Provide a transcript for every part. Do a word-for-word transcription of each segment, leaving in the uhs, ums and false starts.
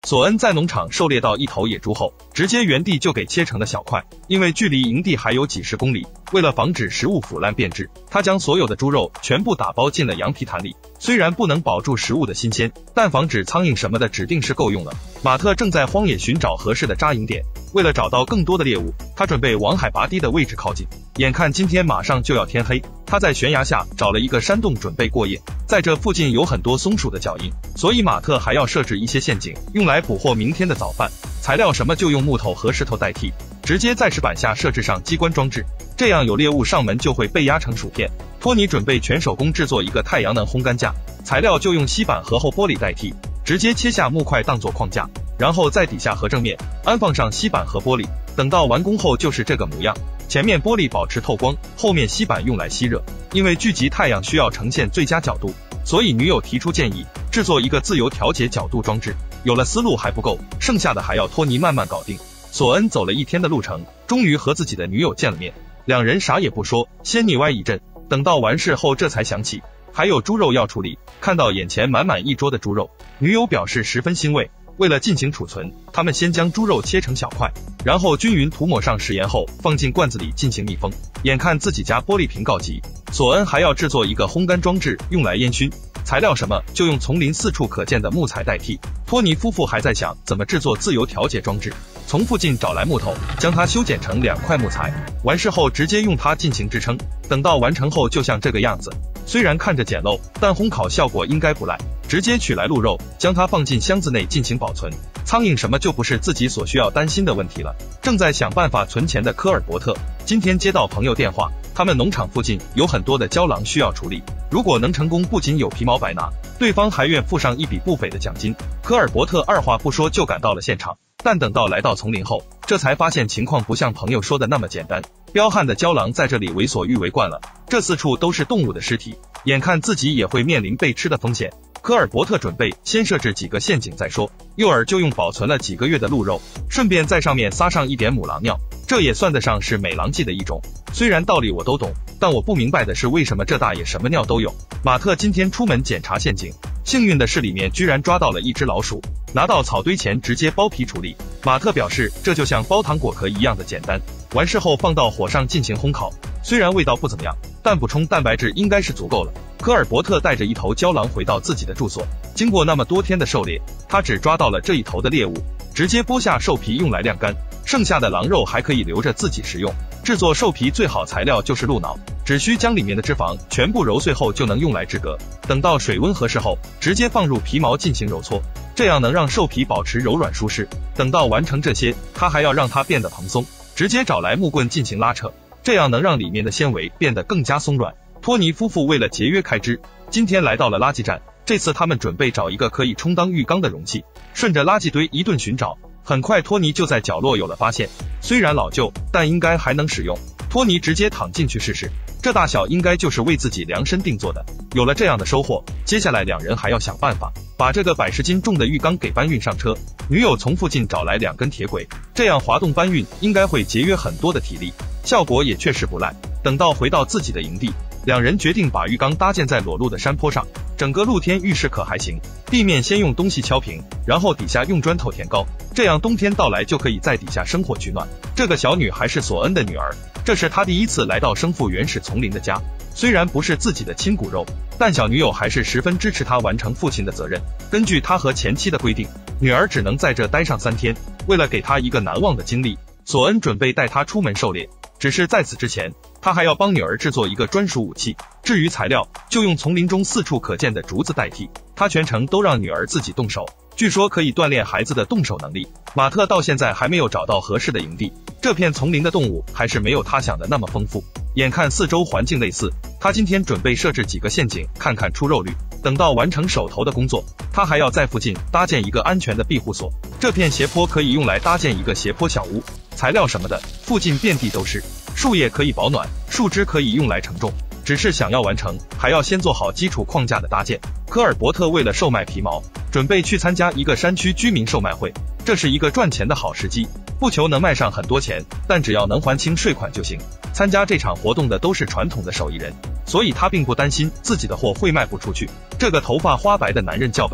索恩在农场狩猎到一头野猪后，直接原地就给切成了小块，因为距离营地还有几十公里，为了防止食物腐烂变质，他将所有的猪肉全部打包进了羊皮坛里。虽然不能保住食物的新鲜，但防止苍蝇什么的指定是够用了。马特正在荒野寻找合适的扎营点，为了找到更多的猎物，他准备往海拔低的位置靠近。眼看今天马上就要天黑，他在悬崖下找了一个山洞准备过夜。在这附近有很多松鼠的脚印，所以马特还要设置一些陷阱，用来捕获明天的早饭。材料什么就用木头和石头代替，直接在石板下设置上机关装置，这样有猎物上门就会被压成薯片。托尼准备全手工制作一个太阳能烘干架，材料就用锡板和厚玻璃代替，直接切下木块当做框架，然后在底下和正面安放上锡板和玻璃，等到完工后就是这个模样。前面玻璃保持透光，后面锡板用来吸热。因为聚集太阳需要呈现最佳角度，所以女友提出建议，制作一个自由调节角度装置。有了思路还不够，剩下的还要托尼慢慢搞定。索恩走了一天的路程，终于和自己的女友见了面，两人啥也不说，先腻歪一阵，等到完事后这才想起还有猪肉要处理。看到眼前满满一桌的猪肉，女友表示十分欣慰。为了进行储存，他们先将猪肉切成小块，然后均匀涂抹上食盐后放进罐子里进行密封。眼看自己家玻璃瓶告急，索恩还要制作一个烘干装置用来烟熏，材料什么就用丛林四处可见的木材代替。托尼夫妇还在想怎么制作自由调节装置，从附近找来木头，将它修剪成两块木材，完事后直接用它进行支撑。等到完成后就像这个样子，虽然看着简陋，但烘烤效果应该不赖。直接取来鹿肉，将它放进箱子内进行保存。苍蝇什么就不是自己所需要担心的问题了。正在想办法存钱的科尔伯特，今天接到朋友电话，他们农场附近有很多的郊狼需要处理，如果能成功，不仅有皮毛白拿，对方还愿付上一笔不菲的奖金。科尔伯特二话不说就赶到了现场，但等到来到丛林后，这才发现情况不像朋友说的那么简单。彪悍的郊狼在这里为所欲为惯了，这四处都是动物的尸体，眼看自己也会面临被吃的风险。科尔伯特准备先设置几个陷阱再说，诱饵就用保存了几个月的鹿肉，顺便在上面撒上一点母狼尿，这也算得上是美狼计的一种。虽然道理我都懂，但我不明白的是为什么这大爷什么尿都有。马特今天出门检查陷阱，幸运的是里面居然抓到了一只老鼠，拿到草堆前直接剥皮处理。马特表示这就像剥糖果壳一样的简单，完事后放到火上进行烘烤，虽然味道不怎么样，但补充蛋白质应该是足够了。科尔伯特带着一头郊狼回到自己的住所，经过那么多天的狩猎，他只抓到了这一头的猎物，直接剥下兽皮用来晾干，剩下的狼肉还可以留着自己食用。制作兽皮最好材料就是鹿脑，只需将里面的脂肪全部揉碎后就能用来制革。等到水温合适后，直接放入皮毛进行揉搓，这样能让兽皮保持柔软舒适。等到完成这些，他还要让它变得蓬松，直接找来木棍进行拉扯，这样能让里面的纤维变得更加松软。托尼夫妇为了节约开支，今天来到了垃圾站，这次他们准备找一个可以充当浴缸的容器，顺着垃圾堆一顿寻找，很快托尼就在角落有了发现，虽然老旧，但应该还能使用。托尼直接躺进去试试，这大小应该就是为自己量身定做的。有了这样的收获，接下来两人还要想办法把这个百十斤重的浴缸给搬运上车。女友从附近找来两根铁轨，这样滑动搬运应该会节约很多的体力，效果也确实不赖。等到回到自己的营地，两人决定把浴缸搭建在裸露的山坡上，整个露天浴室可还行，地面先用东西敲平，然后底下用砖头填高，这样冬天到来就可以在底下生火取暖。这个小女孩是索恩的女儿，这是她第一次来到生父原始丛林的家，虽然不是自己的亲骨肉，但小女友还是十分支持她完成父亲的责任。根据她和前妻的规定，女儿只能在这待上三天，为了给她一个难忘的经历，索恩准备带她出门狩猎，只是在此之前，他还要帮女儿制作一个专属武器，至于材料，就用丛林中四处可见的竹子代替。他全程都让女儿自己动手，据说可以锻炼孩子的动手能力。马特到现在还没有找到合适的营地，这片丛林的动物还是没有他想的那么丰富。眼看四周环境类似，他今天准备设置几个陷阱，看看出肉率。等到完成手头的工作，他还要在附近搭建一个安全的庇护所。这片斜坡可以用来搭建一个斜坡小屋，材料什么的附近遍地都是，树叶可以保暖，树枝可以用来承重，只是想要完成，还要先做好基础框架的搭建。科尔伯特为了售卖皮毛，准备去参加一个山区居民售卖会，这是一个赚钱的好时机，不求能卖上很多钱，但只要能还清税款就行。参加这场活动的都是传统的手艺人，所以他并不担心自己的货会卖不出去。这个头发花白的男人叫本，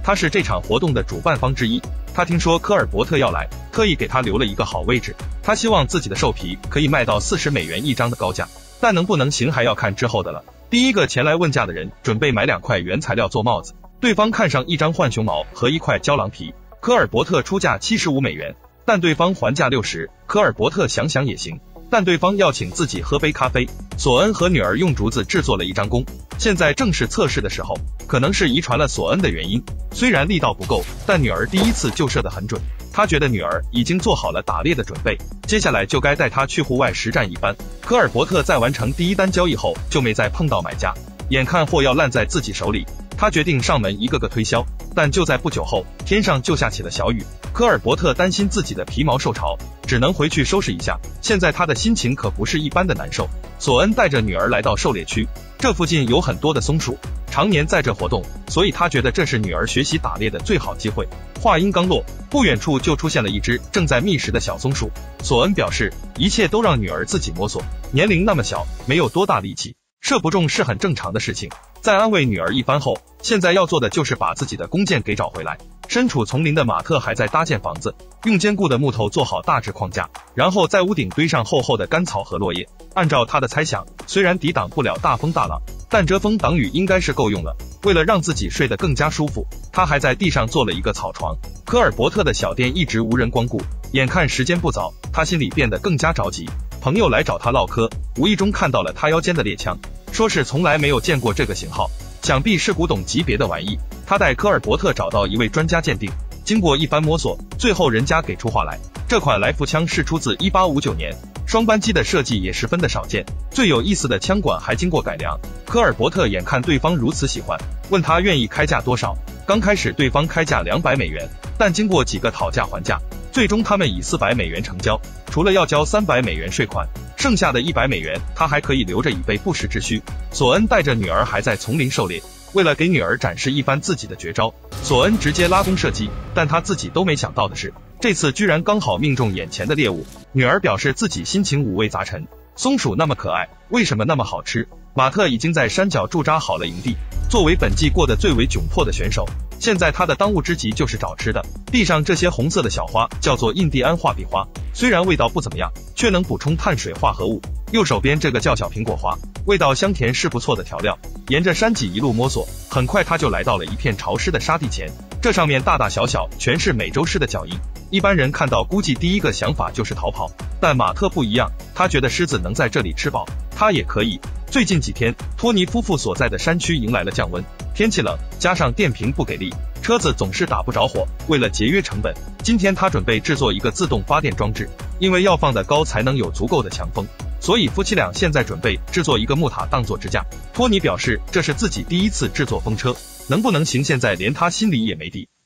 他是这场活动的主办方之一。他听说科尔伯特要来，特意给他留了一个好位置。他希望自己的兽皮可以卖到四十美元一张的高价，但能不能行还要看之后的了。第一个前来问价的人准备买两块原材料做帽子，对方看上一张浣熊毛和一块郊狼皮，科尔伯特出价七十五美元，但对方还价六十。科尔伯特想想也行，但对方要请自己喝杯咖啡。索恩和女儿用竹子制作了一张弓，现在正是测试的时候，可能是遗传了索恩的原因，虽然力道不够，但女儿第一次就射得很准。他觉得女儿已经做好了打猎的准备，接下来就该带她去户外实战一番。科尔伯特在完成第一单交易后就没再碰到买家，眼看货要烂在自己手里，他决定上门一个个推销。但就在不久后，天上就下起了小雨。科尔伯特担心自己的皮毛受潮，只能回去收拾一下。现在他的心情可不是一般的难受。索恩带着女儿来到狩猎区，这附近有很多的松鼠，常年在这活动，所以他觉得这是女儿学习打猎的最好机会。话音刚落，不远处就出现了一只正在觅食的小松鼠。索恩表示，一切都让女儿自己摸索，年龄那么小，没有多大力气，射不中是很正常的事情。在安慰女儿一番后，现在要做的就是把自己的弓箭给找回来。身处丛林的马特还在搭建房子，用坚固的木头做好大致框架，然后在屋顶堆上厚厚的干草和落叶。按照他的猜想，虽然抵挡不了大风大浪，但遮风挡雨应该是够用了。为了让自己睡得更加舒服，他还在地上做了一个草床。科尔伯特的小店一直无人光顾，眼看时间不早，他心里变得更加着急。朋友来找他唠嗑，无意中看到了他腰间的猎枪，说是从来没有见过这个型号，想必是古董级别的玩意。他带科尔伯特找到一位专家鉴定，经过一番摸索，最后人家给出话来，这款来福枪是出自一八五九年，双扳机的设计也十分的少见，最有意思的枪管还经过改良。科尔伯特眼看对方如此喜欢，问他愿意开价多少。刚开始对方开价两百美元，但经过几个讨价还价，最终他们以四百美元成交，除了要交三百美元税款，剩下的一百美元他还可以留着以备不时之需。索恩带着女儿还在丛林狩猎，为了给女儿展示一番自己的绝招，索恩直接拉弓射击，但他自己都没想到的是，这次居然刚好命中眼前的猎物。女儿表示自己心情五味杂陈，松鼠那么可爱，为什么那么好吃？马特已经在山脚驻扎好了营地，作为本季过得最为窘迫的选手，现在他的当务之急就是找吃的。地上这些红色的小花叫做印第安画笔花，虽然味道不怎么样，却能补充碳水化合物。右手边这个叫小苹果花，味道香甜是不错的调料。沿着山脊一路摸索，很快他就来到了一片潮湿的沙地前，这上面大大小小全是美洲狮的脚印。一般人看到估计第一个想法就是逃跑，但马特不一样，他觉得狮子能在这里吃饱，他也可以。最近几天，托尼夫妇所在的山区迎来了降温，天气冷，加上电瓶不给力，车子总是打不着火。为了节约成本，今天他准备制作一个自动发电装置，因为要放得高才能有足够的强风，所以夫妻俩现在准备制作一个木塔当做支架。托尼表示这是自己第一次制作风车，能不能行现在连他心里也没底。